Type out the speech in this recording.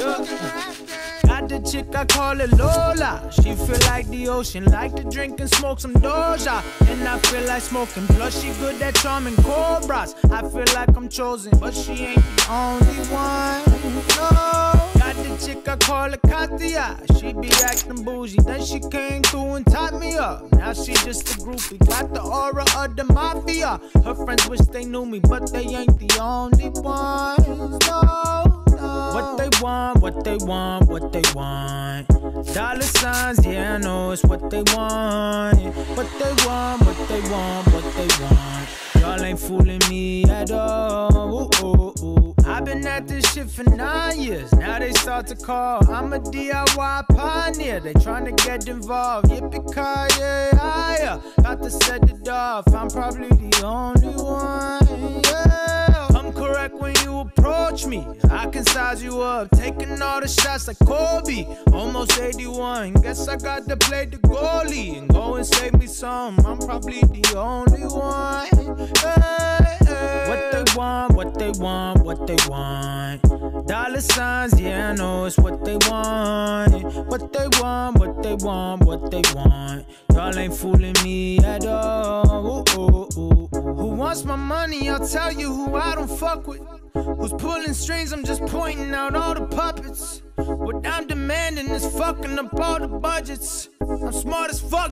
Got the chick, I call it Lola. She feel like the ocean, like to drink and smoke some Doja. And I feel like smoking, plus she good at charming cobras. I feel like I'm chosen, but she ain't the only one. No. Got the chick, I call her Katia. She be acting bougie, then she came through and tied me up. Now she just a groupie, got the aura of the mafia. Her friends wish they knew me, but they ain't the only ones. No. What they want, what they want, what they want. Dollar signs, yeah, I know it's what they want. What they want, what they want, what they want. Y'all ain't fooling me at all. Ooh, ooh, ooh. I've been at this shit for 9 years. Now they start to call. I'm a DIY pioneer. They tryna get involved. Yippee-ki-yay, got to set it off. I'm probably the only one. Yeah. I'm correct when you approach me. I can size you up, taking all the shots like Kobe. Almost 81. Guess I got to play the goalie and go and save me some. I'm probably the only one. Hey, hey. What they want, what they want, what they want. Dollar signs, yeah, I know it's what they want. What they want, what they want, what they want. Y'all ain't fooling me at all. Ooh, ooh, ooh. Who wants my money? I'll tell you who I don't fuck with. Who's pulling strings? I'm just pointing out all the puppets. What I'm demanding is fucking up all the budgets. I'm smart as fuck.